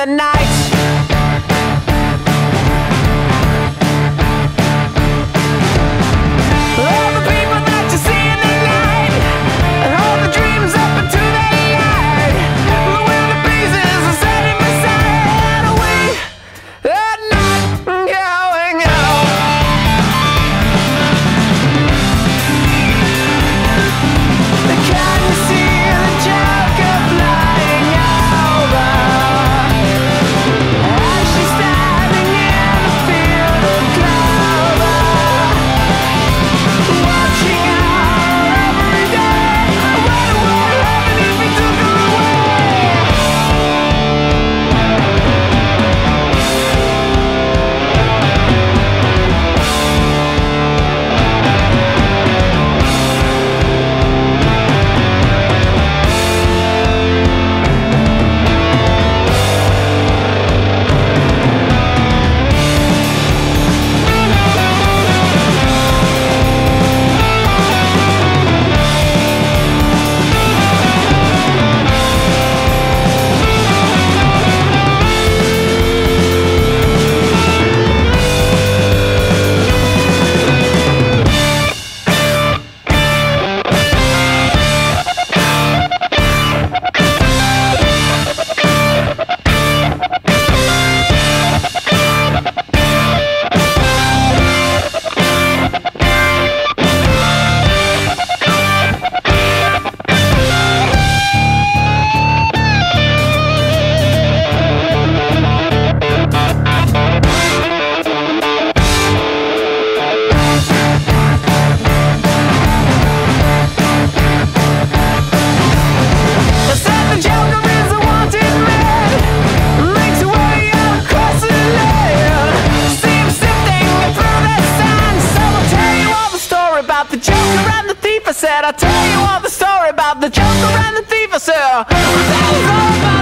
the night. All the people that you see in the night, and all the dreams up into the light, the will the pieces are setting beside. We are not going out. Can you see the Joker flying over? And she's standing in a field of clover, watching our every day. What would happen if we took her the Joker and the thief. I said, I'll tell you all the story about the Joker and the thief. I said, that was all about